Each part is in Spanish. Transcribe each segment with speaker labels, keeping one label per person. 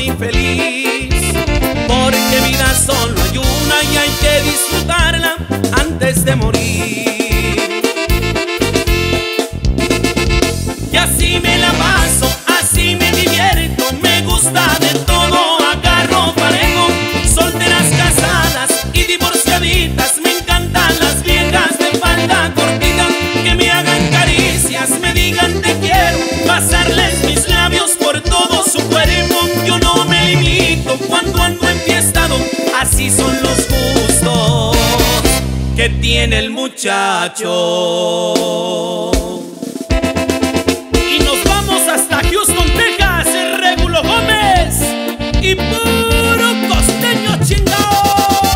Speaker 1: soy feliz, porque vida solo hay una y hay que disfrutarla antes de morir. Y así me la paso, así me divierto, me gusta de todo, agarro parejo, solteras, casadas y divorciaditas. Me encantan las viejas de falda cortita, que me hagan caricias, me digan te quiero, pasarles mis labios por todo su cuerpo. Yo no me limito cuando ando enfiestado, así son los gustos que tiene el muchacho. Y nos vamos hasta Houston, Texas, el Regulo Gómez y puro costeño chingao.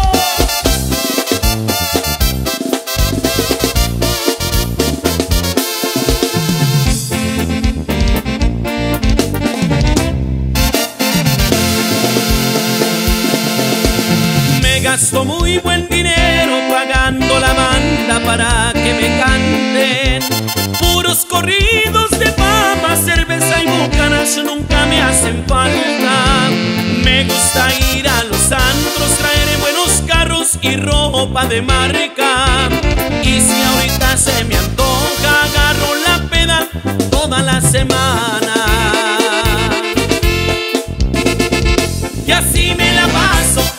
Speaker 1: Gasto muy buen dinero pagando la banda para que me canten puros corridos de papa, cerveza y bucanas, nunca me hacen falta. Me gusta ir a los antros, traer buenos carros y ropa de marca. Y si ahorita se me antoja, agarro la peda toda la semana. Y así me la paso,